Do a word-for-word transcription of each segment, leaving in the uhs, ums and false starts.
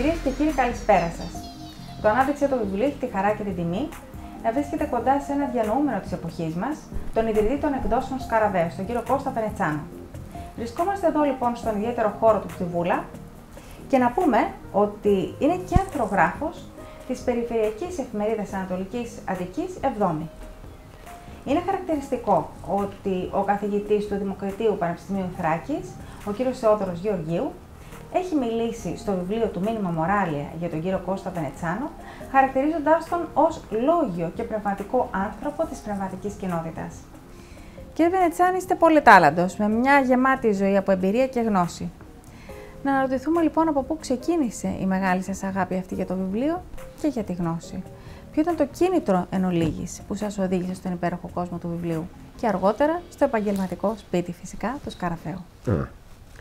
Κυρίες και κύριοι, καλησπέρα σας. Το ανάδειξε το βιβλίο έχει τη χαρά και την τιμή να βρίσκεται κοντά σε ένα διανοούμενο της εποχής μας, τον ιδρυτή των εκδόσεων Σκαραβαίος, τον κύριο Κώστα Βενετσάνο. Βρισκόμαστε εδώ λοιπόν στον ιδιαίτερο χώρο του στη Βούλα και να πούμε ότι είναι και ανθρογράφος της περιφερειακής εφημερίδας Ανατολικής Αττικής Εβδόμη. Είναι χαρακτηριστικό ότι ο καθηγητής του Δημοκρατίου Πανεπιστημίου Θράκης, ο κύριος Θεόδωρος Γεωργίου, έχει μιλήσει στο βιβλίο του Μήνυμα Μοράλια για τον κύριο Κώστα Βενετσάνο, χαρακτηρίζοντάς τον ως λόγιο και πνευματικό άνθρωπο της πνευματικής κοινότητας. Κύριε Βενετσάνο, είστε πολυτάλαντος, με μια γεμάτη ζωή από εμπειρία και γνώση. Να αναρωτηθούμε λοιπόν από πού ξεκίνησε η μεγάλη σας αγάπη αυτή για το βιβλίο και για τη γνώση. Ποιο ήταν το κίνητρο εν ολίγης που σας οδήγησε στον υπέροχο κόσμο του βιβλίου και αργότερα στο επαγγελματικό σπίτι φυσικά του Σκαραβαίου. Α.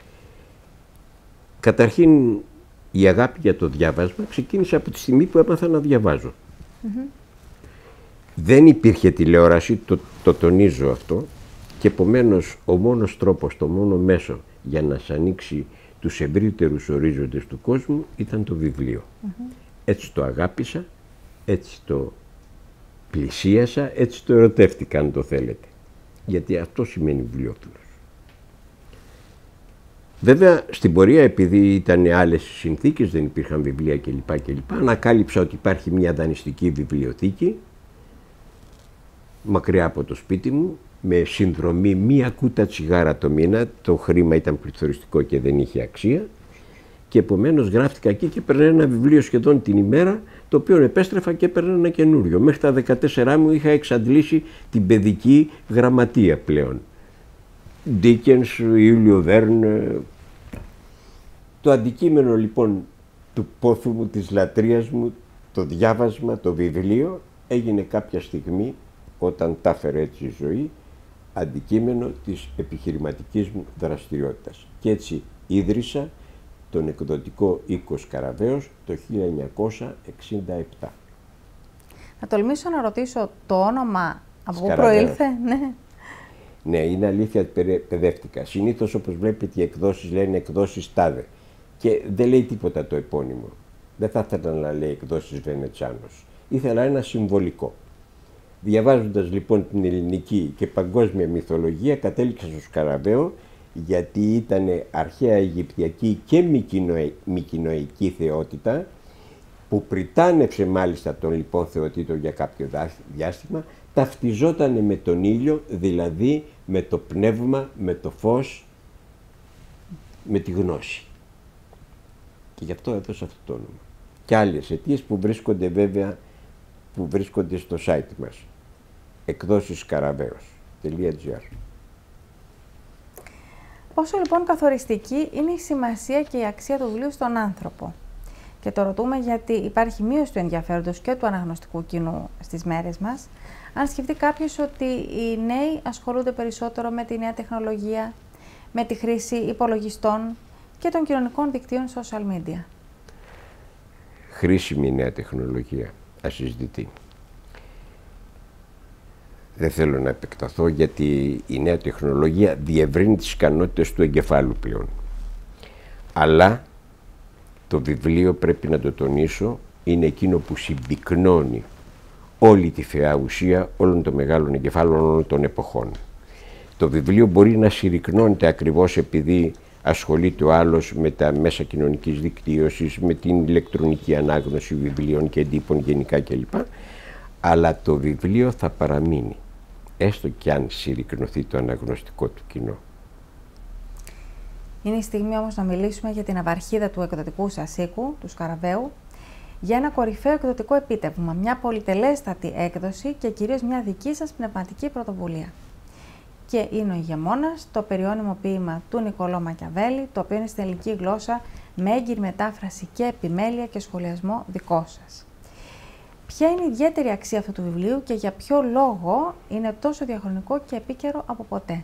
Καταρχήν, η αγάπη για το διάβασμα ξεκίνησε από τη στιγμή που έμαθα να διαβάζω. Mm-hmm. Δεν υπήρχε τηλεόραση, το, το τονίζω αυτό, και επομένως ο μόνος τρόπος, το μόνο μέσο για να σας ανοίξει τους ευρύτερους ορίζοντες του κόσμου ήταν το βιβλίο. Mm-hmm. Έτσι το αγάπησα, έτσι το πλησίασα, έτσι το ερωτεύτηκα αν το θέλετε. Γιατί αυτό σημαίνει βιβλιόφιλος. Βέβαια, στην πορεία, επειδή ήταν άλλες συνθήκες, δεν υπήρχαν βιβλία κλπ. κλπ. Ανακάλυψα ότι υπάρχει μια δανειστική βιβλιοθήκη μακριά από το σπίτι μου, με συνδρομή μία κούτα τσιγάρα το μήνα. Το χρήμα ήταν πληθωριστικό και δεν είχε αξία. Και επομένως γράφτηκα εκεί και έπαιρνα ένα βιβλίο σχεδόν την ημέρα, το οποίο επέστρεφα και έπαιρνα ένα καινούριο. Μέχρι τα δεκατέσσερα μου είχα εξαντλήσει την παιδική γραμματεία πλέον. Ντίκενς, Ιούλιο Βέρν. Το αντικείμενο λοιπόν του πόθου μου, της λατρείας μου, το διάβασμα, το βιβλίο, έγινε κάποια στιγμή, όταν τα έφερε έτσι η ζωή, αντικείμενο της επιχειρηματικής μου δραστηριότητας. Και έτσι ίδρυσα τον εκδοτικό οίκο Σκαραβαίος το χίλια εννιακόσια εξήντα επτά. Να τολμήσω να ρωτήσω το όνομα από πού προήλθε, ναι. Ναι, είναι αλήθεια ότι παιδεύτηκα. Συνήθως, όπως βλέπετε, οι εκδόσεις λένε εκδόσεις τάδε. Και δεν λέει τίποτα το επώνυμο. Δεν θα ήθελα να λέει εκδόσεις Βενετσάνος. Ήθελα ένα συμβολικό. Διαβάζοντας λοιπόν την ελληνική και παγκόσμια μυθολογία, κατέληξα στο Σκαραβαίο, γιατί ήταν αρχαία Αιγυπτιακή και μικηνοϊκή θεότητα, που πριτάνευσε μάλιστα τον λοιπόν θεοτήτο για κάποιο διάστημα, ταυτιζόταν με τον ήλιο, δηλαδή με το πνεύμα, με το φως, με τη γνώση. Και γι' αυτό έδωσα αυτό το όνομα. Και άλλες αιτίες που βρίσκονται βέβαια, που βρίσκονται στο site μας. εκδόσεις σκαραβαίος τελεία τζι άρ. Πόσο λοιπόν καθοριστική είναι η σημασία και η αξία του βιβλίου στον άνθρωπο? Και το ρωτούμε γιατί υπάρχει μείωση του ενδιαφέροντος και του αναγνωστικού κοινού στις μέρες μας. Αν σκεφτεί κάποιος ότι οι νέοι ασχολούνται περισσότερο με τη νέα τεχνολογία, με τη χρήση υπολογιστών και των κοινωνικών δικτύων social media. Χρήσιμη νέα τεχνολογία, ασυζητητή. Δεν θέλω να επεκταθώ, γιατί η νέα τεχνολογία διευρύνει τις ικανότητες του εγκεφάλου πλέον. Αλλά το βιβλίο, πρέπει να το τονίσω, είναι εκείνο που συμπυκνώνει όλη τη θεά ουσία όλων των μεγάλων εγκεφάλων όλων των εποχών. Το βιβλίο μπορεί να συρρυκνώνεται ακριβώς επειδή ασχολείται ο άλλος με τα μέσα κοινωνικής δικτύωσης, με την ηλεκτρονική ανάγνωση βιβλίων και εντύπων γενικά κλπ. Αλλά το βιβλίο θα παραμείνει, έστω κι αν συρρυκνωθεί το αναγνωστικό του κοινό. Είναι η στιγμή όμως να μιλήσουμε για την αυαρχίδα του εκδοτικού σας οίκου, του Σκαραβαίου, για ένα κορυφαίο εκδοτικό επίτευγμα, μια πολυτελέστατη έκδοση και κυρίως μια δική σας πνευματική πρωτοβουλία. Και είναι ο ηγεμόνας, το περιώνυμο ποίημα του Νικολό Μακιαβέλη, το οποίο είναι στην ελληνική γλώσσα με έγκυρη μετάφραση και επιμέλεια και σχολιασμό δικό σας. Ποια είναι η ιδιαίτερη αξία αυτού του βιβλίου και για ποιο λόγο είναι τόσο διαχρονικό και επίκαιρο από ποτέ?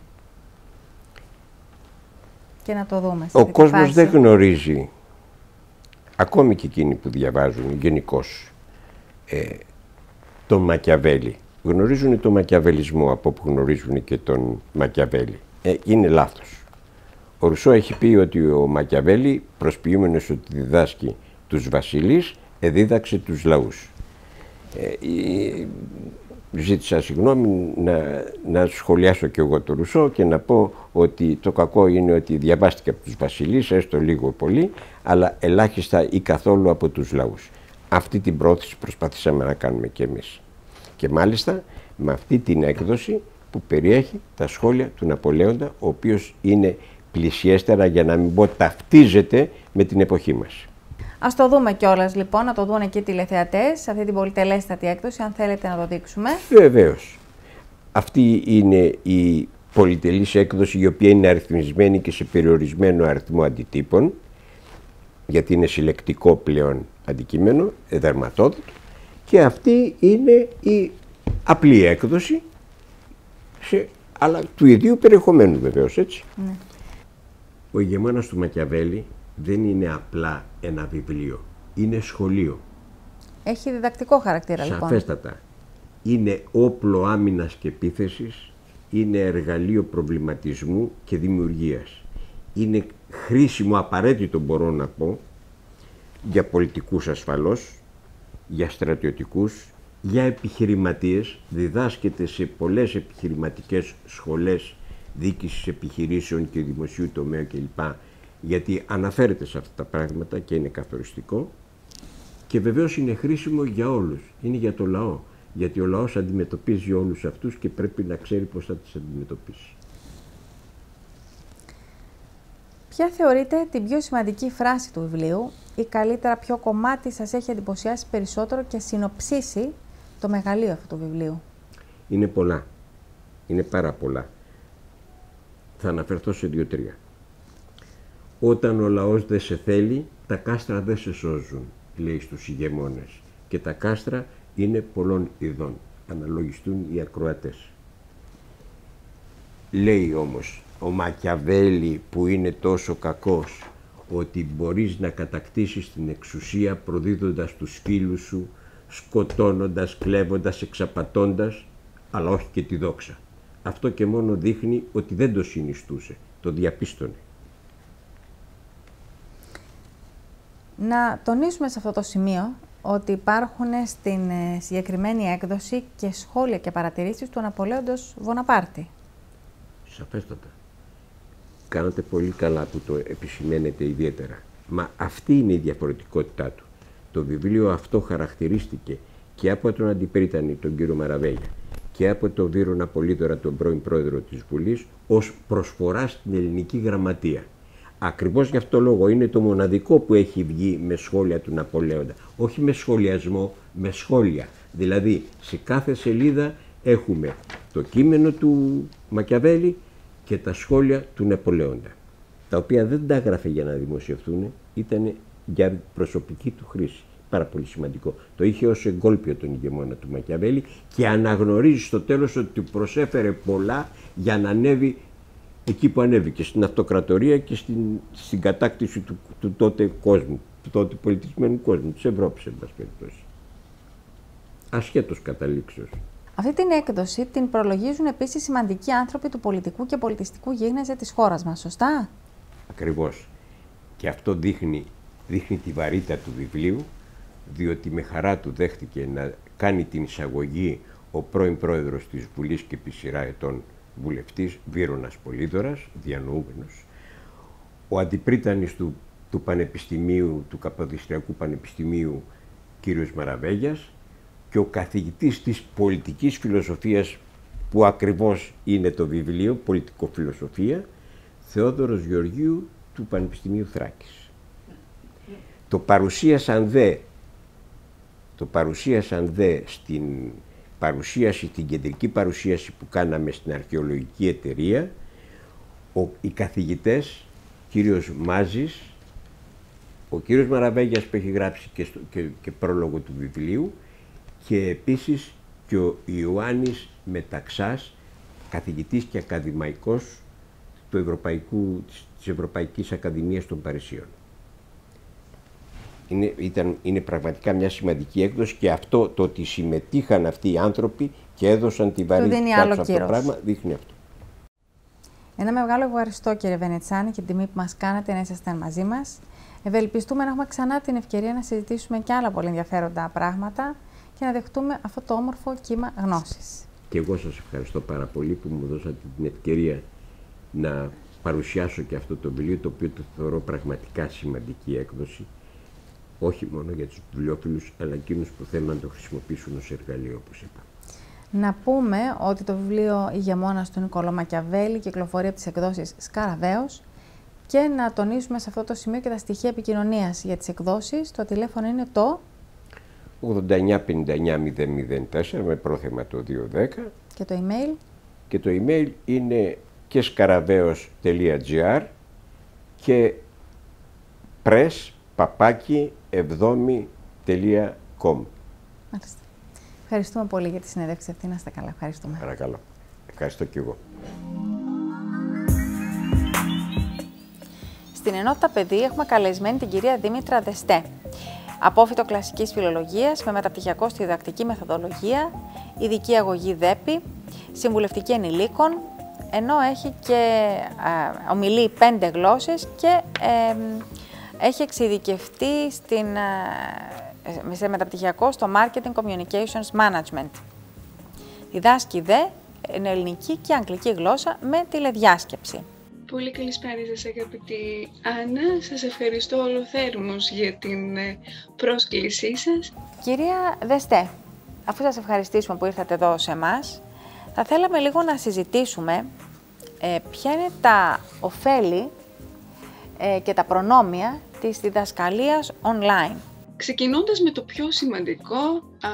Και να το δούμε. Ο κόσμος φάση. δεν γνωρίζει, ακόμη και εκείνοι που διαβάζουν γενικώς, ε, τον Μακιαβέλη. Γνωρίζουν τον μακιαβελισμό από όπου γνωρίζουν και τον Μακιαβέλη. Ε, είναι λάθος. Ο Ρουσό έχει πει ότι ο Μακιαβέλη, προσποιούμενος ότι διδάσκει τους βασιλείς, εδίδαξε τους λαούς. Ε, η, ζήτησα συγγνώμη να, να σχολιάσω και εγώ το Ρουσό και να πω ότι το κακό είναι ότι διαβάστηκε από τους βασιλείς, έστω λίγο πολύ, αλλά ελάχιστα ή καθόλου από τους λαούς. Αυτή την πρόθεση προσπαθήσαμε να κάνουμε και εμείς. Και μάλιστα με αυτή την έκδοση που περιέχει τα σχόλια του Ναπολέοντα, ο οποίος είναι πλησιέστερα, για να μην πω ταυτίζεται με την εποχή μας. Ας το δούμε κιόλας λοιπόν, να το δουν εκεί οι τηλεθεατές, σε αυτή την πολυτελέστατη έκδοση, αν θέλετε να το δείξουμε. Βεβαίως. Αυτή είναι η πολυτελής έκδοση, η οποία είναι αριθμισμένη και σε περιορισμένο αριθμό αντιτύπων, γιατί είναι συλλεκτικό πλέον αντικείμενο, δερματόδοτο, και αυτή είναι η απλή έκδοση, σε, αλλά του ιδίου περιεχομένου βεβαίως, έτσι. Ναι. Ο ηγεμόνας του Μακιαβέλη δεν είναι απλά ένα βιβλίο, είναι σχολείο. Έχει διδακτικό χαρακτήρα λοιπόν. Σαφέστατα. Είναι όπλο άμυνας και επίθεσης, είναι εργαλείο προβληματισμού και δημιουργίας. Είναι χρήσιμο, απαραίτητο μπορώ να πω, για πολιτικούς ασφαλώς, για στρατιωτικούς, για επιχειρηματίες. Διδάσκεται σε πολλές επιχειρηματικές σχολές διοίκησης επιχειρήσεων και δημοσίου τομέα κλπ. Γιατί αναφέρεται σε αυτά τα πράγματα και είναι καθοριστικό. Και βεβαίως είναι χρήσιμο για όλους. Είναι για το λαό. Γιατί ο λαός αντιμετωπίζει όλους αυτούς και πρέπει να ξέρει πώς θα τις αντιμετωπίσει. Ποια θεωρείτε την πιο σημαντική φράση του βιβλίου ή καλύτερα ποιο κομμάτι σας έχει εντυπωσιάσει περισσότερο και συνοψίσει το μεγαλείο αυτού του βιβλίου? Είναι πολλά. Είναι πάρα πολλά. Θα αναφερθώ σε δύο-τρία. Όταν ο λαός δεν σε θέλει, τα κάστρα δεν σε σώζουν, λέει στους ηγεμόνες. Και τα κάστρα είναι πολλών ειδών. Αναλογιστούν οι ακροατές. Λέει όμως ο Μακιαβέλη, που είναι τόσο κακός, ότι μπορείς να κατακτήσεις την εξουσία προδίδοντας τους φίλους σου, σκοτώνοντας, κλέβοντας, εξαπατώντας, αλλά όχι και τη δόξα. Αυτό και μόνο δείχνει ότι δεν το συνιστούσε, το διαπίστωνε. Να τονίσουμε σε αυτό το σημείο ότι υπάρχουν στην συγκεκριμένη έκδοση και σχόλια και παρατηρήσεις του Ναπολέοντος Βοναπάρτη. Σαφέστατα. Κάνατε πολύ καλά που το επισημαίνετε ιδιαίτερα. Μα αυτή είναι η διαφορετικότητά του. Το βιβλίο αυτό χαρακτηρίστηκε και από τον αντιπρίτανη, τον κύριο Μαραβέγια, και από τον Βύρωνα Πολύδωρα, τον πρώην πρόεδρο της Βουλής, ως προσφορά στην ελληνική γραμματεία. Ακριβώς γι' αυτό λόγο είναι το μοναδικό που έχει βγει με σχόλια του Ναπολέοντα. Όχι με σχολιασμό, με σχόλια. Δηλαδή, σε κάθε σελίδα έχουμε το κείμενο του Μακιαβέλη και τα σχόλια του Ναπολέοντα, τα οποία δεν τα έγραφε για να δημοσιευτούν, ήταν για προσωπική του χρήση. Πάρα πολύ σημαντικό. Το είχε ως εγκόλπιο τον ηγεμόνα του Μακιαβέλη και αναγνωρίζει στο τέλος ότι του προσέφερε πολλά για να ανέβει εκεί που ανέβηκε, στην αυτοκρατορία και στην, στην κατάκτηση του, του τότε κόσμου, του τότε πολιτισμένου κόσμου, της Ευρώπης, εν πάση περιπτώσει. Ασχέτως καταλήξεως. Αυτή την έκδοση την προλογίζουν επίσης σημαντικοί άνθρωποι του πολιτικού και πολιτιστικού γίγνεσθε της χώρας μας, σωστά? Ακριβώς. Και αυτό δείχνει, δείχνει τη βαρύτητα του βιβλίου, διότι με χαρά του δέχτηκε να κάνει την εισαγωγή ο πρώην πρόεδρος της Βουλής και επί σειρά ετών βουλευτής, Βύρωνας Πολύδωρας, διανοούμενος, ο αντιπρίτανης του, του Πανεπιστημίου, του Καποδιστριακού Πανεπιστημίου, κύριος Μαραβέγιας, και ο καθηγητής της πολιτικής φιλοσοφίας, που ακριβώς είναι το βιβλίο, πολιτικοφιλοσοφία, Θεόδωρος Γεωργίου του Πανεπιστημίου Θράκης. Το παρουσίασαν δε, το παρουσίασαν δε στην παρουσίαση, την κεντρική παρουσίαση που κάναμε στην Αρχαιολογική Εταιρεία, ο, οι καθηγητές, κύριος Μάζης, ο κύριος Μαραβέγιας που έχει γράψει και, στο, και, και πρόλογο του βιβλίου, και επίσης και ο Ιωάννης Μεταξάς, καθηγητής και ακαδημαϊκός του Ευρωπαϊκού, της Ευρωπαϊκής Ακαδημίας των Παρισίων. Είναι, ήταν, είναι πραγματικά μια σημαντική έκδοση, και αυτό το ότι συμμετείχαν αυτοί οι άνθρωποι και έδωσαν τη βαρύτητά τους αυτό το πράγμα δείχνει αυτό. Ένα μεγάλο ευχαριστώ, κύριε Βενετσάνη, και την τιμή που μας κάνατε να είσαστε μαζί μας. Ευελπιστούμε να έχουμε ξανά την ευκαιρία να συζητήσουμε και άλλα πολύ ενδιαφέροντα πράγματα και να δεχτούμε αυτό το όμορφο κύμα γνώσης. Και εγώ σας ευχαριστώ πάρα πολύ που μου δώσατε την ευκαιρία να παρουσιάσω και αυτό το βιβλίο, το οποίο το θεωρώ πραγματικά σημαντική έκδοση, όχι μόνο για τους βιβλιοφίλους, αλλά εκείνους που θέλουν να το χρησιμοποιήσουν ως εργαλείο, όπως είπα. Να πούμε ότι το βιβλίο «Η Ηγεμόνας» του Νικόλο Μακιαβέλη κυκλοφορεί από τις εκδόσεις Σκαραβαίος και να τονίσουμε σε αυτό το σημείο και τα στοιχεία επικοινωνίας για τις εκδόσεις. Το τηλέφωνο είναι το ογδόντα εννιά πενήντα εννιά μηδέν μηδέν τέσσερα με πρόθεμα το δύο δέκα και το email. Και το email είναι και σκαραβαίος τελεία τζι άρ και press παπάκι εβδόμη τελεία com. Μάλιστα. Ευχαριστούμε πολύ για τη συνέντευξη αυτή. Να είστε καλά. Ευχαριστούμε. Παρακαλώ. Ευχαριστώ και εγώ. Στην Ενότητα Παιδί έχουμε καλεσμένη την κυρία Δήμητρα Δεστέ. Απόφοιτο κλασικής φιλολογίας με μεταπτυχιακό στη διδακτική μεθοδολογία, ειδική αγωγή ΔΕΠΗ, συμβουλευτική ενηλίκων, ενώ έχει και ε, ομιλεί πέντε γλώσσες και ε, έχει εξειδικευτεί στην, ε, σε μεταπτυχιακό στο Marketing Communications Management. Διδάσκει δε ελληνική και αγγλική γλώσσα με τηλεδιάσκεψη. Πολύ καλησπέρα σας αγαπητή Άννα. Σας ευχαριστώ ολοθέρμως για την πρόσκλησή σας. Κυρία Δεστέ, αφού σας ευχαριστήσουμε που ήρθατε εδώ σε εμάς, θα θέλαμε λίγο να συζητήσουμε ε, ποια είναι τα ωφέλη ε, και τα προνόμια της διδασκαλίας online. Ξεκινώντας με το πιο σημαντικό, α,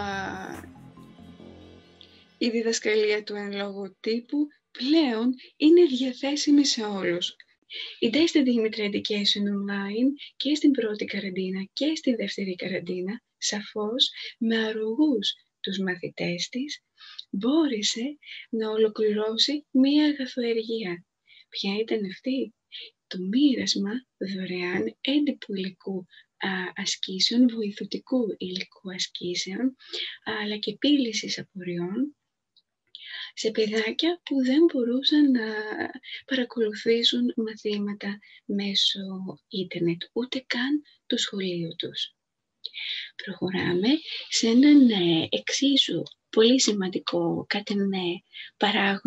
η διδασκαλία του εν λόγω τύπου πλέον είναι διαθέσιμη σε όλους. Η Destin Dimitra Education Online και στην πρώτη καραντίνα και στη δεύτερη καραντίνα, σαφώς με αρρωγούς τους μαθητές της, μπόρεσε να ολοκληρώσει μία αγαθοεργία. Ποια ήταν αυτή? Το μοίρασμα δωρεάν έντυπου υλικού α, ασκήσεων, βοηθητικού υλικού ασκήσεων, αλλά και πύλησης απορριών, σε παιδάκια που δεν μπορούσαν να παρακολουθήσουν μαθήματα μέσω ίντερνετ, ούτε καν του σχολείου τους. Προχωράμε σε έναν εξίσου πολύ σημαντικό κατ' εμέ παράγοντα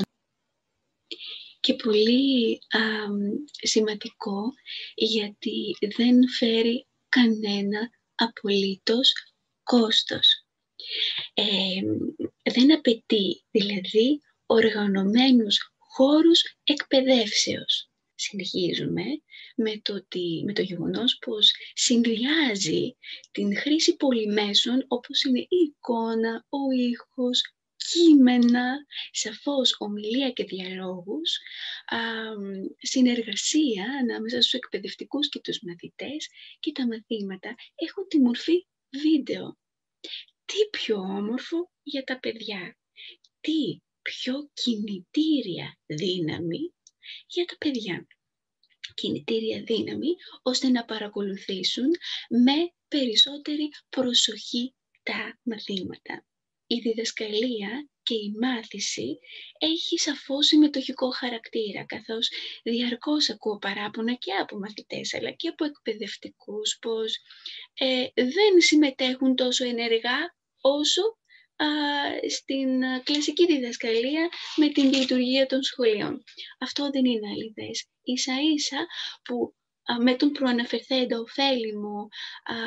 και πολύ α, σημαντικό, γιατί δεν φέρει κανένα απολύτως κόστος. Ε, δεν απαιτεί δηλαδή οργανωμένους χώρους εκπαιδεύσεως. Συνεχίζουμε με το, ότι, με το γεγονός πως συνδυάζει την χρήση πολυμέσων όπως είναι η εικόνα, ο ήχος, κείμενα, σαφώς ομιλία και διαλόγους, α, συνεργασία ανάμεσα στους εκπαιδευτικούς και τους μαθητές, και τα μαθήματα έχουν τη μορφή βίντεο. Τι πιο όμορφο για τα παιδιά, τι πιο κινητήρια δύναμη για τα παιδιά. Κινητήρια δύναμη ώστε να παρακολουθήσουν με περισσότερη προσοχή τα μαθήματα. Η διδασκαλία και η μάθηση έχει σαφώς συμμετοχικό χαρακτήρα, καθώς διαρκώς ακούω παράπονα και από μαθητές αλλά και από εκπαιδευτικούς πως ε, δεν συμμετέχουν τόσο ενεργά όσο α, στην κλασική διδασκαλία με την λειτουργία των σχολείων. Αυτό δεν είναι αληθές. Ίσα ίσα που α, με τον προαναφερθέντα ωφέλιμο α,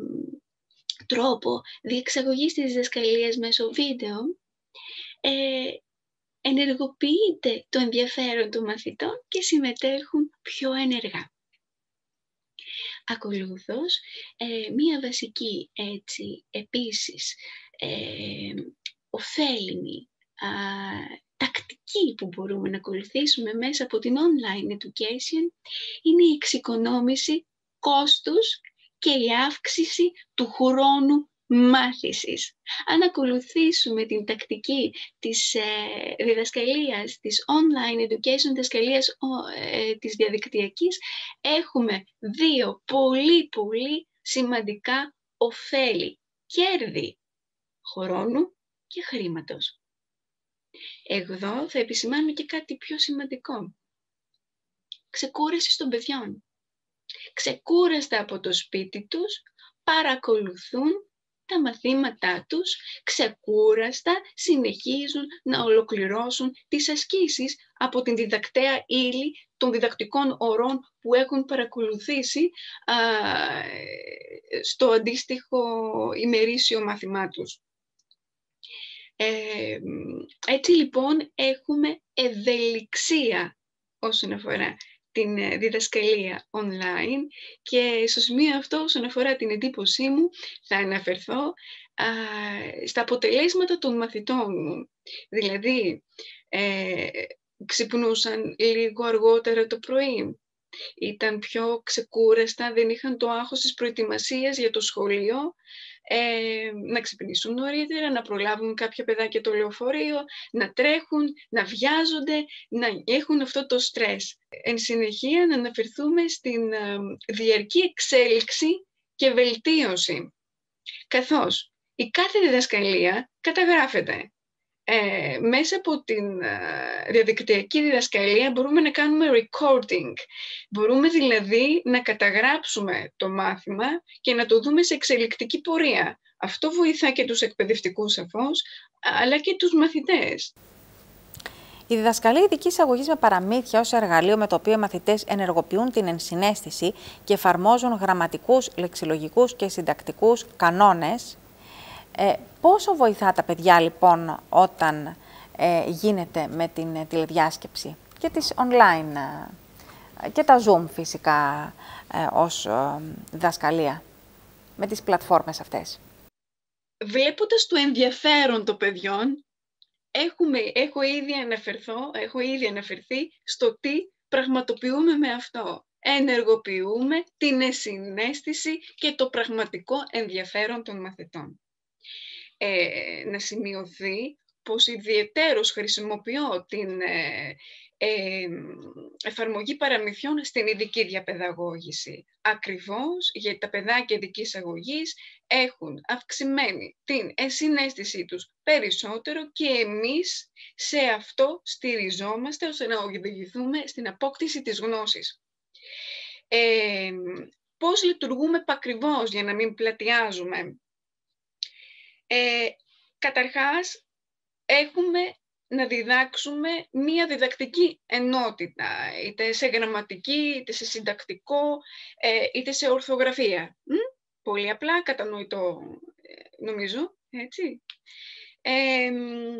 τρόπο διεξαγωγής της διδασκαλίας μέσω βίντεο, ε, ενεργοποιείται το ενδιαφέρον των μαθητών και συμμετέχουν πιο ενεργά. Ακολούθως, ε, μία βασική έτσι επίσης ε, ωφέλιμη α, τακτική που μπορούμε να ακολουθήσουμε μέσα από την online education είναι η εξοικονόμηση κόστους και η αύξηση του χρόνου μάθησης. Αν ακολουθήσουμε την τακτική της ε, διδασκαλίας, της online education, διδασκαλίας ε, της διαδικτυακής, έχουμε δύο πολύ πολύ σημαντικά ωφέλη, κέρδη χρόνου και χρήματος. Εδώ θα επισημάνω και κάτι πιο σημαντικό. Ξεκούραση των παιδιών. ξεκούραστα από το σπίτι τους, παρακολουθούν τα μαθήματά τους, ξεκούραστα συνεχίζουν να ολοκληρώσουν τις ασκήσεις από την διδακτέα ύλη των διδακτικών ωρών που έχουν παρακολουθήσει α, στο αντίστοιχο ημερήσιο μάθημά τους. Ε, έτσι λοιπόν έχουμε ευελιξία όσον αφορά την διδασκαλία online και στο σημείο αυτό, όσον αφορά την εντύπωσή μου, θα αναφερθώ α, στα αποτελέσματα των μαθητών μου. Δηλαδή, ε, ξυπνούσαν λίγο αργότερα το πρωί, ήταν πιο ξεκούραστα, δεν είχαν το άγχος της προετοιμασίας για το σχολείο, ε, να ξυπνήσουν νωρίτερα, να προλάβουν κάποια παιδάκια το λεωφορείο, να τρέχουν, να βιάζονται, να έχουν αυτό το στρες. Εν συνεχεία να αναφερθούμε στην ε, διαρκή εξέλιξη και βελτίωση, καθώς η κάθε διδασκαλία καταγράφεται. Ε, μέσα από την ε, διαδικτυακή διδασκαλία μπορούμε να κάνουμε recording. Μπορούμε δηλαδή να καταγράψουμε το μάθημα και να το δούμε σε εξελικτική πορεία. Αυτό βοηθά και τους εκπαιδευτικούς σαφώς, αλλά και τους μαθητές. Η διδασκαλία ειδικής αγωγής με παραμύθια ως εργαλείο με το οποίο οι μαθητές ενεργοποιούν την ενσυναίσθηση και εφαρμόζουν γραμματικούς, λεξιλογικούς και συντακτικούς κανόνες. Ε, πόσο βοηθά τα παιδιά λοιπόν όταν ε, γίνεται με την τηλεδιάσκεψη και τις online ε, και τα Zoom φυσικά ε, ως ε, διδασκαλία με τις πλατφόρμες αυτές? Βλέποντας το ενδιαφέρον των παιδιών, έχουμε, έχω, ήδη αναφερθώ, έχω ήδη αναφερθεί στο τι πραγματοποιούμε με αυτό. Ενεργοποιούμε την ενσυναίσθηση και το πραγματικό ενδιαφέρον των μαθητών. Ε, να σημειωθεί πως ιδιαιτέρως χρησιμοποιώ την ε, ε, εφαρμογή παραμυθιών στην ειδική διαπαιδαγώγηση. Ακριβώς γιατί τα παιδάκια ειδικής αγωγής έχουν αυξημένη την ενσυναίσθησή τους περισσότερο και εμείς σε αυτό στηριζόμαστε ώστε να οδηγηθούμε στην απόκτηση της γνώσης. Ε, πώς λειτουργούμε επακριβώς για να μην πλατιάζουμε? Ε, καταρχάς, έχουμε να διδάξουμε μία διδακτική ενότητα, είτε σε γραμματική, είτε σε συντακτικό, ε, είτε σε ορθογραφία. Μ? Πολύ απλά, κατανοητό, νομίζω, έτσι. Ε,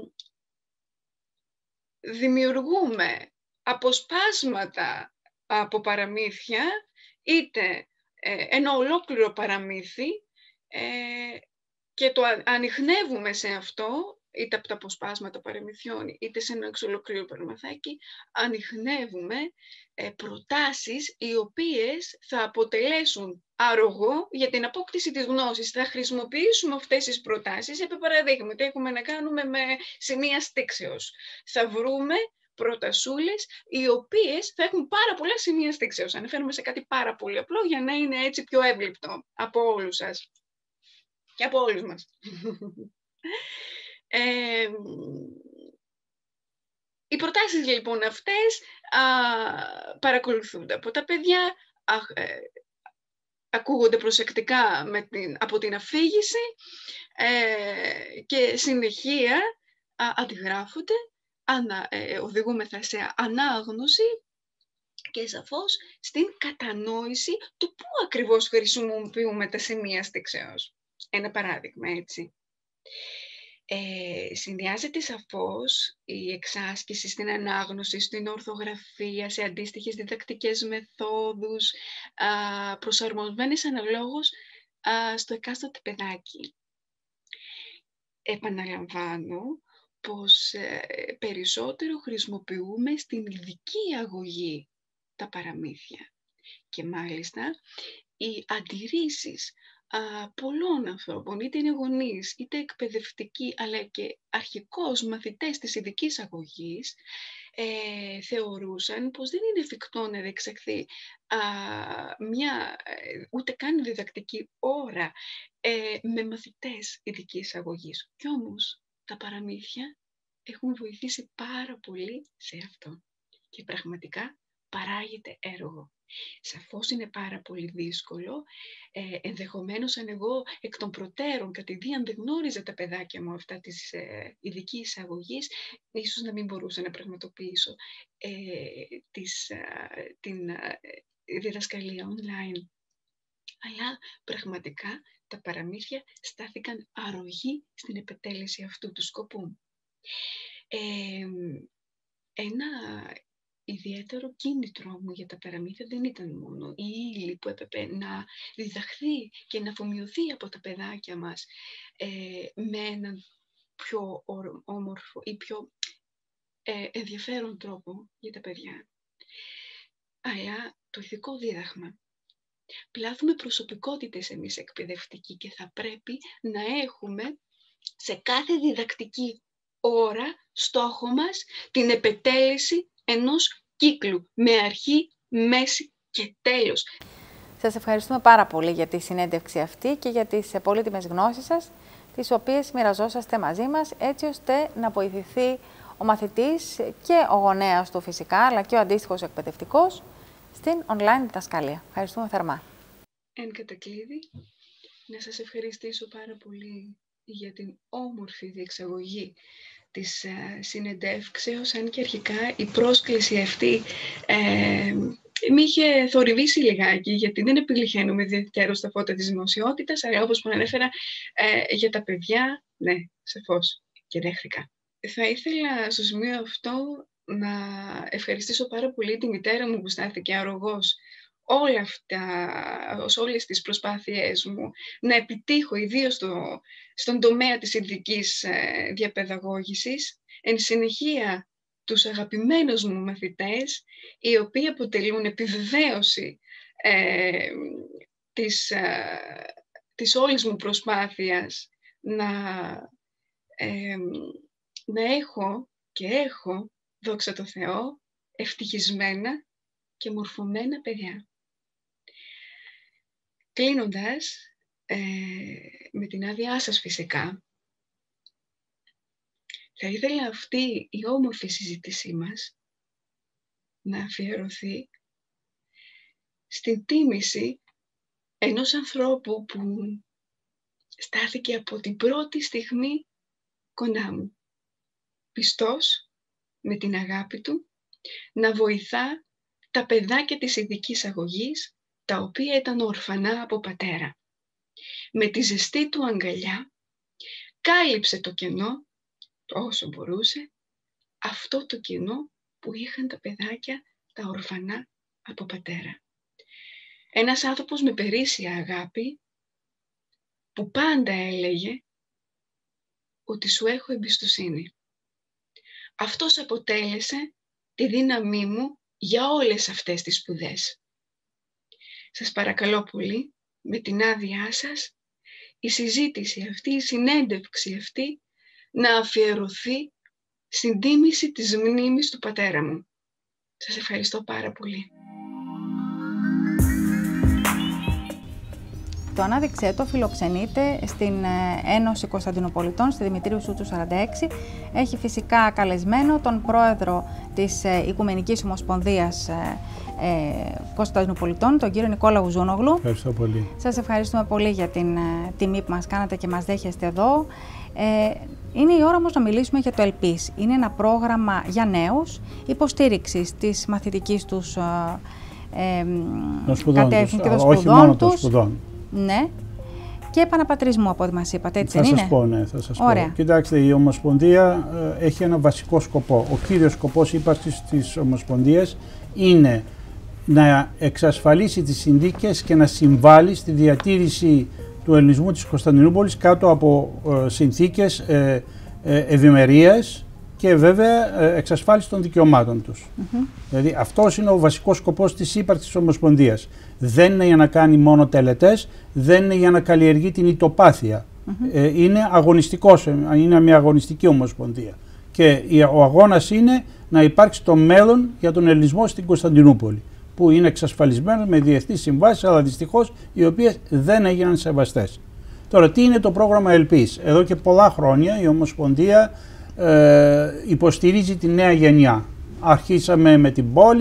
δημιουργούμε αποσπάσματα από παραμύθια, είτε ε, ένα ολόκληρο παραμύθι, ε, και το ανιχνεύουμε σε αυτό, είτε από τα αποσπάσματα παραμυθιών, είτε σε ένα εξολοκλήρο παραμαθάκι, ανιχνεύουμε ε, προτάσεις οι οποίες θα αποτελέσουν αρρωγό για την απόκτηση της γνώσης. Θα χρησιμοποιήσουμε αυτές τις προτάσεις, επί παραδείγματι, έχουμε να κάνουμε με σημεία στίξεως. Θα βρούμε προτασούλες οι οποίες θα έχουν πάρα πολλά σημεία στίξεως. Αναφέρομαι σε κάτι πάρα πολύ απλό για να είναι έτσι πιο εύληπτο από όλους σας. Και από όλους μας. ε, οι προτάσεις λοιπόν αυτές α, παρακολουθούνται από τα παιδιά, α, ε, ακούγονται προσεκτικά με την, από την αφήγηση ε, και συνεχεία α, αντιγράφονται, ανα, ε, οδηγούμεθα σε ανάγνωση και σαφώς στην κατανόηση του πού ακριβώς χρησιμοποιούμε τα σημεία στίξεως. Ένα παράδειγμα, έτσι. Ε, συνδυάζεται σαφώς η εξάσκηση στην ανάγνωση, στην ορθογραφία, σε αντίστοιχες διδακτικές μεθόδους, α, προσαρμοσμένες αναλόγως α, στο εκάστοτε παιδάκι. Επαναλαμβάνω πως ε, περισσότερο χρησιμοποιούμε στην ειδική αγωγή τα παραμύθια. Και μάλιστα οι αντιρρήσεις α, πολλών ανθρώπων, είτε είναι γονείς, είτε εκπαιδευτικοί, αλλά και αρχικώς μαθητές της ειδικής αγωγής, ε, θεωρούσαν πως δεν είναι εφικτό να διεξαχθεί α, μια ε, ούτε καν διδακτική ώρα ε, με μαθητές ειδικής αγωγής. Κι όμως τα παραμύθια έχουν βοηθήσει πάρα πολύ σε αυτό. Και πραγματικά παράγεται έργο. Σαφώς είναι πάρα πολύ δύσκολο. Ε, ενδεχομένως αν εγώ εκ των προτέρων κατηδίαν δεν γνώριζα τα παιδάκια μου αυτά της ε, ειδικής εισαγωγής, ίσως να μην μπορούσα να πραγματοποιήσω ε, της, ε, την ε, διδασκαλία online. Αλλά πραγματικά τα παραμύθια στάθηκαν αρρωγή στην επετέλεση αυτού του σκοπού. Ε, ένα ιδιαίτερο κίνητρο μου για τα παραμύθια δεν ήταν μόνο η ύλη που έπρεπε να διδαχθεί και να αφομοιωθεί από τα παιδάκια μας ε, με έναν πιο όμορφο ή πιο ε, ενδιαφέρον τρόπο για τα παιδιά, αλλά το ηθικό δίδαγμα. Πλάθουμε προσωπικότητες εμείς εκπαιδευτικοί και θα πρέπει να έχουμε σε κάθε διδακτική ώρα στόχο μας την επετέλεση ενός κύκλου με αρχή, μέση και τέλος. Σας ευχαριστούμε πάρα πολύ για τη συνέντευξη αυτή και για τις πολύτιμες γνώσεις σας, τις οποίες μοιραζόσαστε μαζί μας, έτσι ώστε να βοηθηθεί ο μαθητής και ο γονέας του φυσικά, αλλά και ο αντίστοιχος εκπαιδευτικός στην online διδασκαλία. Ευχαριστούμε θερμά. Εν κατακλείδη, να σας ευχαριστήσω πάρα πολύ για την όμορφη διεξαγωγή της ε, συνεντεύξεως, αν και αρχικά η πρόσκληση αυτή ε, με είχε θορυβήσει λιγάκι, γιατί δεν επιλυχαίνουμε ιδιαίτερα στα φώτα της δημοσιότητας, αλλά όπως που ανέφερα ε, για τα παιδιά, ναι, σαφώς και δέχτηκα. Θα ήθελα στο σημείο αυτό να ευχαριστήσω πάρα πολύ τη μητέρα μου που στάθηκε αρρωγός όλα αυτά, σε όλες τις προσπάθειές μου να επιτύχω, ιδίως στο, στον τομέα της ειδικής ε, διαπαιδαγώγησης, εν συνεχεία τους αγαπημένους μου μαθητές, οι οποίοι αποτελούν επιβεβαίωση ε, της, ε, της όλης μου προσπάθειας να, ε, να έχω και έχω, δόξα τω Θεώ, ευτυχισμένα και μορφωμένα παιδιά. Κλείνοντας, ε, με την άδειά σας φυσικά, θα ήθελα αυτή η όμορφη συζήτησή μας να αφιερωθεί στην τίμηση ενός ανθρώπου που στάθηκε από την πρώτη στιγμή κοντά μου, πιστός με την αγάπη του, να βοηθά τα παιδάκια της ειδικής αγωγής, τα οποία ήταν ορφανά από πατέρα. Με τη ζεστή του αγκαλιά κάλυψε το κενό, όσο μπορούσε, αυτό το κενό που είχαν τα παιδάκια τα ορφανά από πατέρα. Ένας άνθρωπος με περίσσια αγάπη που πάντα έλεγε ότι σου έχω εμπιστοσύνη. Αυτός αποτέλεσε τη δύναμή μου για όλες αυτές τις σπουδές. Σας παρακαλώ πολύ, με την άδειά σας, η συζήτηση αυτή, η συνέντευξη αυτή, να αφιερωθεί στην τίμηση της μνήμης του πατέρα μου. Σας ευχαριστώ πάρα πολύ. Το Ανάδειξέ το φιλοξενείται στην Ένωση Κωνσταντινοπολιτών, στη Δημητρίου Σούτσου σαράντα έξι. Έχει φυσικά καλεσμένο τον πρόεδρο της Οικουμενικής Ομοσπονδίας ε, Κωνσταντινοπολιτών, τον κύριο Νικόλα Ουζούνογλου. Ευχαριστώ πολύ. Σας ευχαριστούμε πολύ για την ε, τιμή που μας κάνατε και μας δέχεστε εδώ. Ε, είναι η ώρα όμως να μιλήσουμε για το ΕΛΠΙΣ. Είναι ένα πρόγραμμα για νέους υποστήριξης της μαθητικής τους ε, ε, κατεύθυνσης και των σπουδών όχι μόνο τους. των σπουδών. Ναι. Και επαναπατρισμού, από ό,τι μας είπατε, έτσι θα δεν σας είναι? Πω, ναι, θα σας Ωραία. πω. Κοιτάξτε, η Ομοσπονδία ε, έχει ένα βασικό σκοπό. Ο κύριος σκοπός ύπαρξης της Ομοσπονδίας είναι να εξασφαλίσει τις συνθήκες και να συμβάλλει στη διατήρηση του ελληνισμού της Κωνσταντινούπολης κάτω από ε, συνθήκες ε, ε, ευημερίας και βέβαια ε, εξασφάλιση των δικαιωμάτων τους. Mm-hmm. Δηλαδή αυτός είναι ο βασικός σκοπός της ύπαρξης της Ομοσπονδίας. Δεν είναι για να κάνει μόνο τελετές, δεν είναι για να καλλιεργεί την ητοπάθεια. Mm-hmm. ε, είναι αγωνιστικός, είναι μια αγωνιστική Ομοσπονδία. Και ο αγώνας είναι να υπάρξει το μέλλον για τον ελληνισμό στην Κωνσταντινούπολη, που είναι εξασφαλισμένο με διεθνείς συμβάσεις, αλλά δυστυχώς οι οποίες δεν έγιναν σεβαστές. Τώρα, τι είναι το πρόγραμμα ΕΛΠΙΣ? Εδώ και πολλά χρόνια η Ομοσπονδία ε, υποστηρίζει τη νέα γενιά. Αρχίσαμε με την πόλη,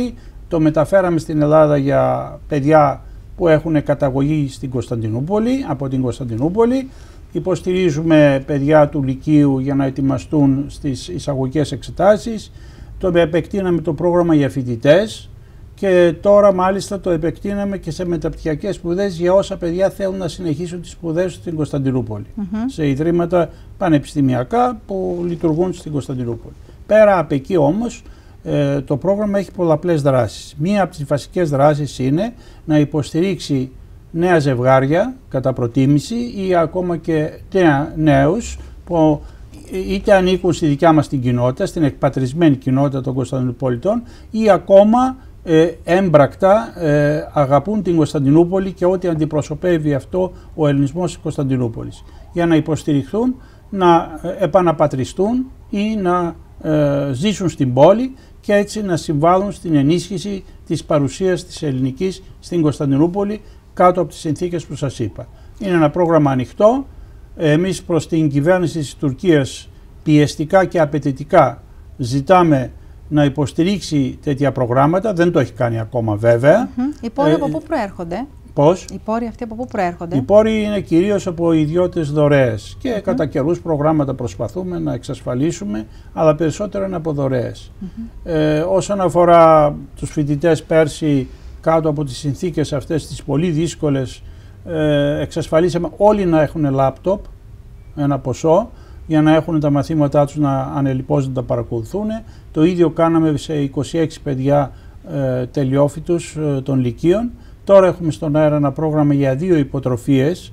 Το μεταφέραμε στην Ελλάδα για παιδιά που έχουν καταγωγή στην Κωνσταντινούπολη, από την Κωνσταντινούπολη. Υποστηρίζουμε παιδιά του Λυκείου για να ετοιμαστούν στις εισαγωγικές εξετάσεις. Το επεκτείναμε το πρόγραμμα για φοιτητές και τώρα μάλιστα το επεκτείναμε και σε μεταπτυχιακές σπουδές για όσα παιδιά θέλουν να συνεχίσουν τις σπουδές στην Κωνσταντινούπολη. Mm-hmm. Σε ιδρύματα πανεπιστημιακά που λειτουργούν στην Κωνσταντινούπολη. Πέρα από εκεί όμως ε, το πρόγραμμα έχει πολλαπλές δράσεις. Μία από τις βασικές δράσεις είναι να υποστηρίξει νέα ζευγάρια κατά προτίμηση ή ακόμα και νέα, νέους που είτε ανήκουν στη δικιά μας την κοινότητα, στην εκπατρισμένη κοινότητα των Κωνσταντινουπολιτών ή ακόμα ε, έμπρακτα ε, αγαπούν την Κωνσταντινούπολη και ό,τι αντιπροσωπεύει αυτό ο ελληνισμός της Κωνσταντινούπολης, για να υποστηριχθούν, να επαναπατριστούν ή να ε, ζήσουν στην πόλη και έτσι να συμβάλλουν στην ενίσχυση της παρουσίας της ελληνικής στην Κωνσταντινούπολη κάτω από τις συνθήκες που σας είπα. Είναι ένα πρόγραμμα ανοιχτό. Εμείς προς την κυβέρνηση της Τουρκίας πιεστικά και απαιτητικά ζητάμε να υποστηρίξει τέτοια προγράμματα. Δεν το έχει κάνει ακόμα βέβαια. Mm-hmm. Οι πόροι ε, από πού προέρχονται? Πώς? Οι πόροι αυτοί από πού προέρχονται? Οι πόροι είναι κυρίως από ιδιώτες δωρεές και mm-hmm. κατά καιρούς προγράμματα προσπαθούμε να εξασφαλίσουμε, αλλά περισσότερο είναι από δωρεές. Mm-hmm. Ε, όσον αφορά τους φοιτητές, πέρσι κάτω από τις συνθήκες αυτές τις πολύ δύσκολες ε, εξασφαλίσαμε όλοι να έχουν λάπτοπ, ένα ποσό, για να έχουν τα μαθήματά τους να ανελιπώς να τα παρακολουθούν. Το ίδιο κάναμε σε είκοσι έξι παιδιά ε, τελειόφοιτους ε, των Λυκείων. Τώρα έχουμε στον αέρα ένα πρόγραμμα για δύο υποτροφίες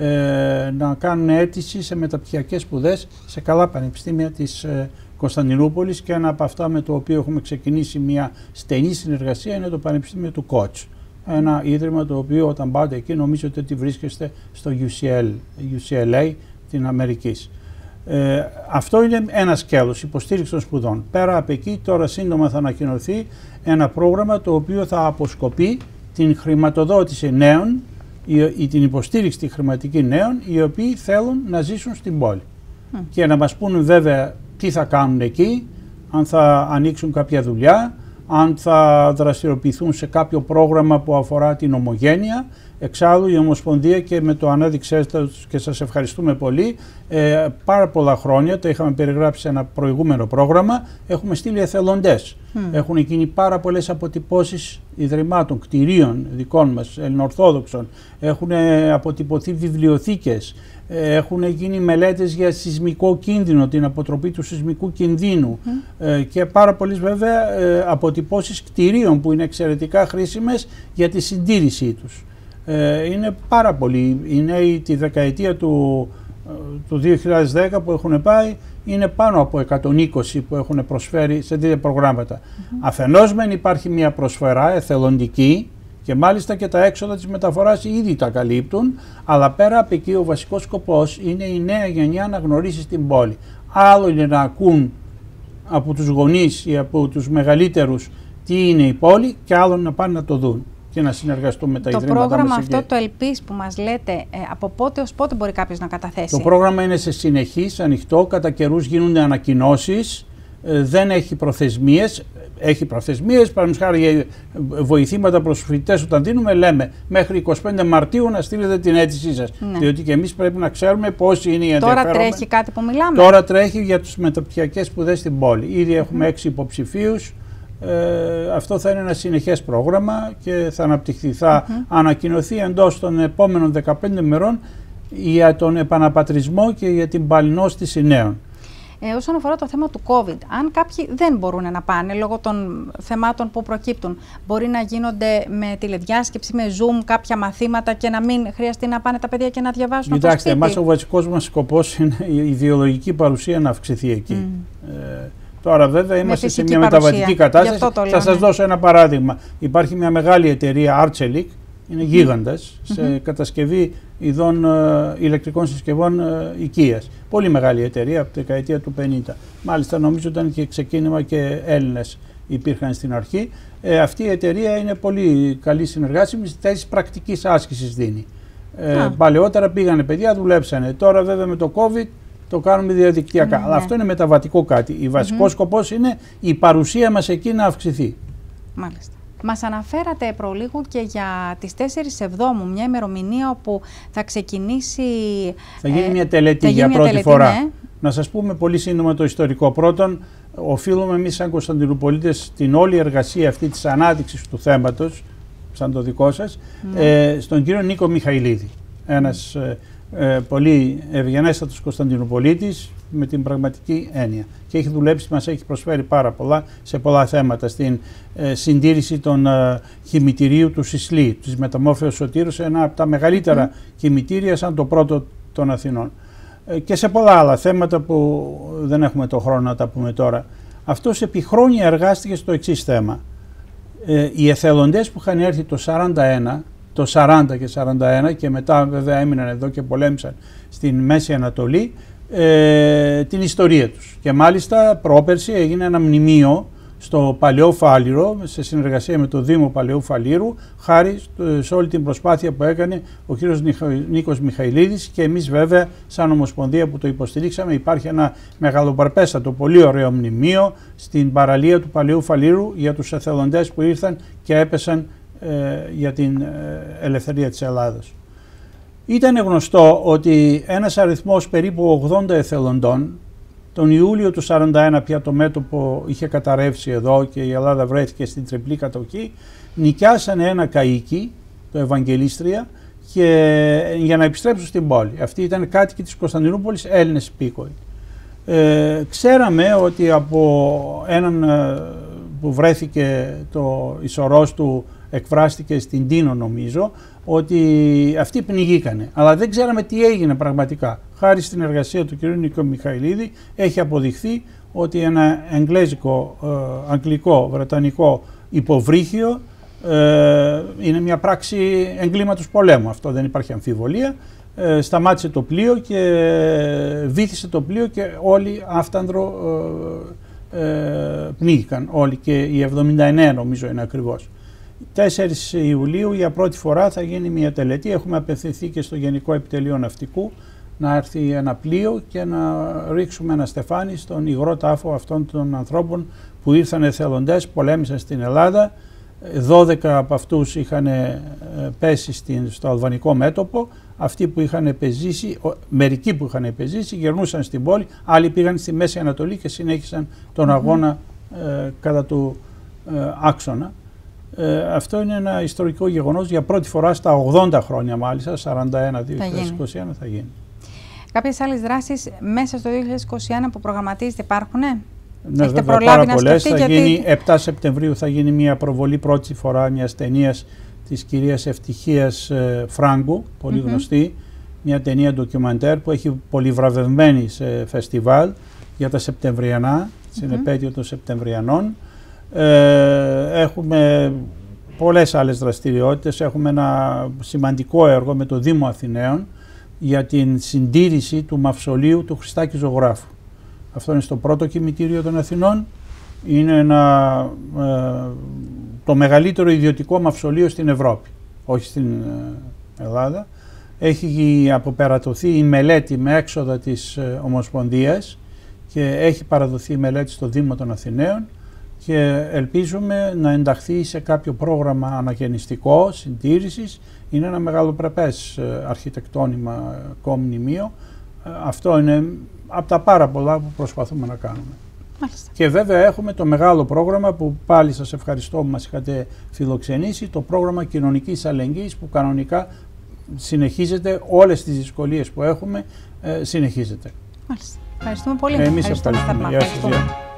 ε, να κάνουν αίτηση σε μεταπτυχιακές σπουδές σε καλά πανεπιστήμια της ε, Κωνσταντινούπολης, και ένα από αυτά με το οποίο έχουμε ξεκινήσει μια στενή συνεργασία είναι το Πανεπιστήμιο του Κότς. Ένα ίδρυμα το οποίο όταν πάτε εκεί νομίζετε ότι βρίσκεστε στο γιου σι ελ, γιου σι ελ έι την Αμερικής. Ε, αυτό είναι ένα σκέλος, υποστήριξη των σπουδών. Πέρα από εκεί τώρα σύντομα θα ανακοινωθεί ένα πρόγραμμα το οποίο θα αποσκοπεί την χρηματοδότηση νέων ή, ή την υποστήριξη τη χρηματική νέων οι οποίοι θέλουν να ζήσουν στην πόλη. Mm. Και να μας πούνε βέβαια τι θα κάνουν εκεί, αν θα ανοίξουν κάποια δουλειά, αν θα δραστηριοποιηθούν σε κάποιο πρόγραμμα που αφορά την ομογένεια. Εξάλλου η Ομοσπονδία, και με το ανέδειξέστε και σας ευχαριστούμε πολύ, ε, πάρα πολλά χρόνια, το είχαμε περιγράψει σε ένα προηγούμενο πρόγραμμα, έχουμε στείλει εθελοντές. Mm. Έχουν γίνει πάρα πολλές αποτυπώσεις ιδρυμάτων, κτηρίων δικών μας, ελληνοορθόδοξων, έχουν αποτυπωθεί βιβλιοθήκες, έχουν γίνει μελέτες για σεισμικό κίνδυνο, την αποτροπή του σεισμικού κινδύνου mm. ε, και πάρα πολλές βέβαια ε, αποτυπώσεις κτηρίων που είναι εξαιρετικά χρήσιμες για τη συντήρησή τους. Ε, είναι πάρα πολλοί. Οι νέοι τη δεκαετία του, του δύο χιλιάδες δέκα που έχουν πάει είναι πάνω από εκατόν είκοσι που έχουν προσφέρει σε τέτοια προγράμματα. Mm-hmm. Αφενός μεν υπάρχει μια προσφορά εθελοντική και μάλιστα και τα έξοδα της μεταφοράς ήδη τα καλύπτουν, αλλά πέρα από εκεί ο βασικός σκοπός είναι η νέα γενιά να γνωρίσει την πόλη. Άλλο είναι να ακούν από τους γονείς ή από τους μεγαλύτερους τι είναι η πόλη και άλλο να πάνε να το δουν και να συνεργαστούμε με τα το ιδρύματα. Το πρόγραμμα μας αυτό, εκεί. το ΕΛΠΙΣ που μας λέτε, ε, από πότε ως πότε μπορεί κάποιος να καταθέσει? Το πρόγραμμα είναι σε συνεχής, ανοιχτό, κατά καιρούς γίνονται ανακοινώσεις, ε, δεν έχει προθεσμίες. Έχει προθεσμίες, παραδείγματος χάρη βοηθήματα προς τους φοιτητές όταν δίνουμε, λέμε μέχρι εικοστή πέμπτη Μαρτίου να στείλετε την αίτησή σας. Ναι. Διότι και εμείς πρέπει να ξέρουμε πόσοι είναι οι ενδιαφέροντες. Τώρα τρέχει κάτι που μιλάμε? Τώρα τρέχει για τις μεταπτυχιακές σπουδές στην πόλη. Ήδη έχουμε έξι mm. υποψηφίους. Ε, αυτό θα είναι ένα συνεχές πρόγραμμα και θα αναπτυχθεί. Θα mm-hmm. ανακοινωθεί εντός των επόμενων δεκαπέντε μερών για τον επαναπατρισμό και για την παλινόστηση νέων. Ε, όσον αφορά το θέμα του COVID, αν κάποιοι δεν μπορούν να πάνε λόγω των θεμάτων που προκύπτουν, μπορεί να γίνονται με τηλεδιάσκεψη, με Zoom κάποια μαθήματα και να μην χρειαστεί να πάνε τα παιδιά και να διαβάσουν? Κοιτάξτε, εμάς ο βασικός μας σκοπός είναι η ιδεολογική παρουσία να αυξηθεί εκεί. Mm. Ε, τώρα βέβαια είμαστε σε μια παρουσία. μεταβατική κατάσταση. Θα σας δώσω ένα παράδειγμα. Υπάρχει μια μεγάλη εταιρεία, Arçelik, είναι γίγαντας, mm-hmm. σε κατασκευή ειδών ε, ηλεκτρικών συσκευών ε, οικίας. Πολύ μεγάλη εταιρεία από τη δεκαετία του πενήντα. Μάλιστα νομίζω ήταν και ξεκίνημα και Έλληνες υπήρχαν στην αρχή. Ε, αυτή η εταιρεία είναι πολύ καλή συνεργάσιμη, στις θέσεις πρακτικής άσκησης δίνει. Ε, ah. Παλαιότερα πήγανε παιδιά, δουλέψανε. Τώρα βέβαια με το COVID το κάνουμε διαδικτυακά. Mm-hmm. Αλλά αυτό είναι μεταβατικό κάτι. Η βασικός mm-hmm. σκοπός είναι η παρουσία μας εκεί να αυξηθεί. Μάλιστα. Μας αναφέρατε προλίγου και για τις τέσσερις Εβδόμου, μια ημερομηνία όπου θα ξεκινήσει... Θα γίνει ε, μια τελετή για μια πρώτη τελετή, φορά. Ναι. Να σας πούμε πολύ σύντομα το ιστορικό. Πρώτον, οφείλουμε εμείς σαν Κωνσταντινουπολίτες την όλη εργασία αυτή της ανάδειξης του θέματος, σαν το δικό σας, ναι. ε, στον κύριο Νίκο Μιχαηλίδη. Ένας ε, ε, πολύ ευγενέστατος Κωνσταντινουπολίτης με την πραγματική έννοια. Και έχει δουλέψει, μας έχει προσφέρει πάρα πολλά σε πολλά θέματα. Στην ε, συντήρηση των ε, κημητηρίου του Σισλή, της Μεταμόρφωσης Σωτήρου, ένα από τα μεγαλύτερα mm. κημητήρια, σαν το πρώτο των Αθηνών. Ε, και σε πολλά άλλα θέματα που δεν έχουμε το χρόνο να τα πούμε τώρα. Αυτός επί χρόνια εργάστηκε στο εξής θέμα. Ε, οι εθελοντές που είχαν έρθει το σαράντα ένα, το σαράντα και σαράντα ένα και μετά βέβαια έμειναν εδώ και πολέμησαν στην Μέση Ανατολή, ε, την ιστορία τους. Και μάλιστα πρόπερση έγινε ένα μνημείο στο Παλαιό Φάληρο σε συνεργασία με το Δήμο Παλαιού Φαλήρου, χάρη σε όλη την προσπάθεια που έκανε ο κύριος Νίκος Μιχαηλίδης, και εμείς βέβαια σαν Ομοσπονδία που το υποστηρίξαμε. Υπάρχει ένα μεγαλοπαρπέστατο πολύ ωραίο μνημείο στην παραλία του Παλαιού Φαλήρου για τους εθελοντές που ήρθαν και έπεσαν ε, για την ελευθερία της Ελλάδας. Ήταν γνωστό ότι ένας αριθμός περίπου ογδόντα εθελοντών, τον Ιούλιο του σαράντα ένα πια το μέτωπο είχε καταρρεύσει εδώ και η Ελλάδα βρέθηκε στην τριπλή κατοχή, νοικιάσανε ένα καΐκι, το Ευαγγελίστρια, και για να επιστρέψουν στην πόλη. Αυτοί ήταν κάτοικοι της Κωνσταντινούπολης, Έλληνες υπήκοοι. Ε, ξέραμε ότι από έναν ε, που βρέθηκε το ισορρός του, εκφράστηκε στην Τίνο νομίζω, ότι αυτοί πνιγήκανε. Αλλά δεν ξέραμε τι έγινε πραγματικά. Χάρη στην εργασία του κ. Νίκο Μιχαηλίδη έχει αποδειχθεί ότι ένα εγγλέζικο, ε, αγγλικό, βρετανικό υποβρύχιο ε, είναι μια πράξη εγκλήματος πολέμου. Αυτό δεν υπάρχει αμφιβολία. Ε, σταμάτησε το πλοίο και βύθισε το πλοίο και όλοι άφτανδρο ε, ε, πνίγηκαν. Όλοι, και οι εβδομήντα εννέα νομίζω είναι ακριβώς. τέσσερις Ιουλίου για πρώτη φορά θα γίνει μια τελετή. Έχουμε απευθυνθεί και στο Γενικό Επιτελείο Ναυτικού να έρθει ένα πλοίο και να ρίξουμε ένα στεφάνι στον υγρό τάφο αυτών των ανθρώπων που ήρθαν εθελοντές, πολέμησαν στην Ελλάδα. δώδεκα από αυτούς είχαν πέσει στο αλβανικό μέτωπο. Αυτοί που είχαν επεζήσει, μερικοί που είχαν επεζήσει γυρνούσαν στην πόλη, άλλοι πήγαν στη Μέση Ανατολή και συνέχισαν τον mm-hmm. αγώνα ε, κατά του ε, άξονα. Ε, αυτό είναι ένα ιστορικό γεγονός, για πρώτη φορά στα ογδόντα χρόνια μάλιστα, σαράντα ένα δύο χιλιάδες είκοσι ένα θα γίνει. Κάποιες άλλες δράσεις μέσα στο δύο χιλιάδες είκοσι ένα που προγραμματίζετε υπάρχουνε? Ναι, έχετε βέβαια, προλάβει πάρα να πολλές. σκεφτεί? Θα Γιατί... γίνει επτά Σεπτεμβρίου θα γίνει μια προβολή πρώτη φορά μιας ταινίας της κυρίας Ευτυχίας ε, Φράγκου, πολύ mm-hmm. γνωστή. Μια ταινία ντοκιμαντέρ που έχει πολυβραβευμένη σε φεστιβάλ για τα Σεπτεμβριανά, στην mm-hmm. επέτειο των Σεπτεμβριανών. Ε, έχουμε πολλές άλλες δραστηριότητες. Έχουμε ένα σημαντικό έργο με το Δήμο Αθηναίων για την συντήρηση του μαυσολείου του Χριστάκη Ζωγράφου. Αυτό είναι στο πρώτο κημητήριο των Αθηνών. Είναι ένα, ε, το μεγαλύτερο ιδιωτικό μαυσολείο στην Ευρώπη, όχι στην ε, Ελλάδα. Έχει αποπερατωθεί η μελέτη με έξοδα της ε, Ομοσπονδίας και έχει παραδοθεί η μελέτη στο Δήμο των Αθηναίων και ελπίζουμε να ενταχθεί σε κάποιο πρόγραμμα αναγεννηστικό, συντήρησης. Είναι ένα μεγαλοπρεπές ε, αρχιτεκτόνιμο μνημείο. Ε, αυτό είναι από τα πάρα πολλά που προσπαθούμε να κάνουμε. Μάλιστα. Και βέβαια έχουμε το μεγάλο πρόγραμμα που πάλι σας ευχαριστώ που μας είχατε φιλοξενήσει, το πρόγραμμα κοινωνικής αλληλεγγύης που κανονικά συνεχίζεται, όλες τις δυσκολίες που έχουμε ε, συνεχίζεται. Μάλιστα. Ευχαριστούμε πολύ. Ε, εμείς ευχαριστούμε. ευχαριστούμε. Γεια σας.